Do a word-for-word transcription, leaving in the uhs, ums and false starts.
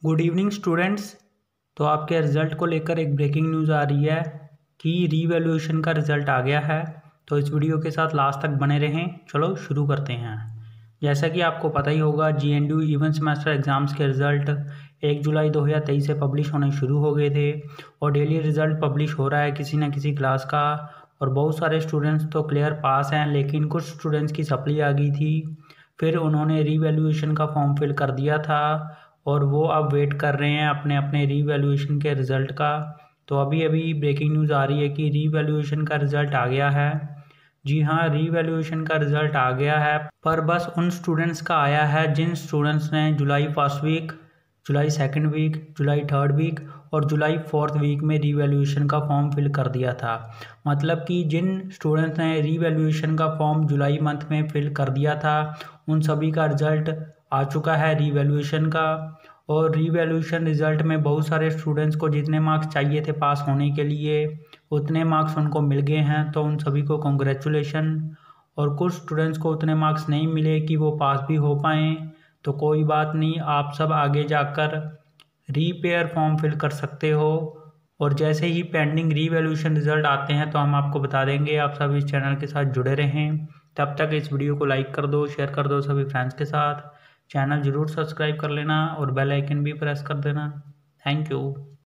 Good evening students. तो आपके result को लेकर एक ब्रेकिंग न्यूज़ आ रही है कि रीवैल्यूएशन का रिज़ल्ट आ गया है। तो इस वीडियो के साथ लास्ट तक बने रहें। चलो शुरू करते हैं। जैसा कि आपको पता ही होगा, G N D U even semester exams के रिज़ल्ट एक जुलाई दो हज़ार तेईस से पब्लिश होने शुरू हो गए थे और डेली रिज़ल्ट पब्लिश हो रहा है किसी न किसी क्लास का। और बहुत सारे स्टूडेंट्स तो क्लियर पास हैं, लेकिन कुछ स्टूडेंट्स की सप्ली आ गई थी। फिर उन्होंने रीवैल्यूएशन का फॉर्म फिल कर दिया था और वो अब वेट कर रहे हैं अपने अपने रीवैल्यूएशन के रिज़ल्ट का। तो अभी अभी ब्रेकिंग न्यूज़ आ रही है कि रीवैल्यूएशन का रिज़ल्ट आ गया है। जी हाँ, रीवैल्यूएशन का रिज़ल्ट आ गया है, पर बस उन स्टूडेंट्स का आया है जिन स्टूडेंट्स ने जुलाई फर्स्ट वीक, जुलाई सेकंड वीक, जुलाई थर्ड वीक और जुलाई फोर्थ वीक में रीवैल्यूएशन का फॉर्म फिल कर दिया था। मतलब कि जिन स्टूडेंट्स ने रीवैल्यूएशन का फॉर्म जुलाई मंथ में फिल कर दिया था, उन सभी का रिज़ल्ट आ चुका है रीवैल्यूएशन का। और रीवैल्यूएशन रिज़ल्ट में बहुत सारे स्टूडेंट्स को जितने मार्क्स चाहिए थे पास होने के लिए, उतने मार्क्स उनको मिल गए हैं। तो उन सभी को कॉन्ग्रेचुलेशन। और कुछ स्टूडेंट्स को उतने मार्क्स नहीं मिले कि वो पास भी हो पाएँ, तो कोई बात नहीं, आप सब आगे जाकर रीपेयर फॉर्म फिल कर सकते हो। और जैसे ही पेंडिंग रीवैल्यूएशन रिज़ल्ट आते हैं तो हम आपको बता देंगे। आप सब इस चैनल के साथ जुड़े रहें। तब तक इस वीडियो को लाइक कर दो, शेयर कर दो सभी फ्रेंड्स के साथ। चैनल ज़रूर सब्सक्राइब कर लेना और बेल आइकन भी प्रेस कर देना। Thank you.